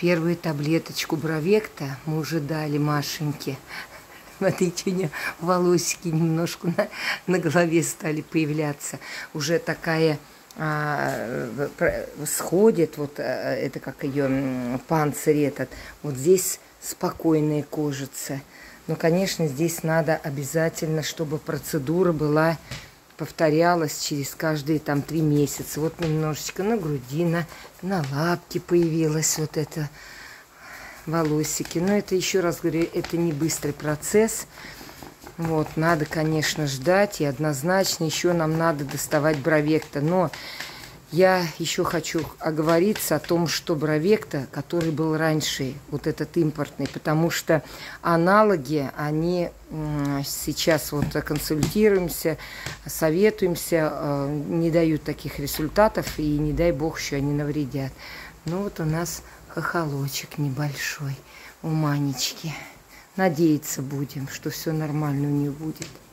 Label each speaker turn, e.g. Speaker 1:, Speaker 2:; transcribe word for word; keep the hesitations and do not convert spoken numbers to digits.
Speaker 1: Первую таблеточку Бровекта мы уже дали Машеньке. Смотрите, у нее волосики немножко на, на голове стали появляться. Уже такая а, сходит, вот а, это как ее панцирь этот. Вот здесь спокойная кожица. Но, конечно, здесь надо обязательно, чтобы процедура была, повторялась через каждые там три месяца. Вот немножечко на груди, на, на лапке появилось вот это волосики. Но это, еще раз говорю, это не быстрый процесс. Вот, надо, конечно, ждать. И однозначно еще нам надо доставать Бровекта. Но я еще хочу оговориться о том, что Бровекта, который был раньше, вот этот импортный, потому что аналоги, они сейчас вот консультируемся, советуемся, не дают таких результатов, и не дай бог еще они навредят. Ну вот у нас хохолочек небольшой у Манечки. Надеяться будем, что все нормально у нее будет.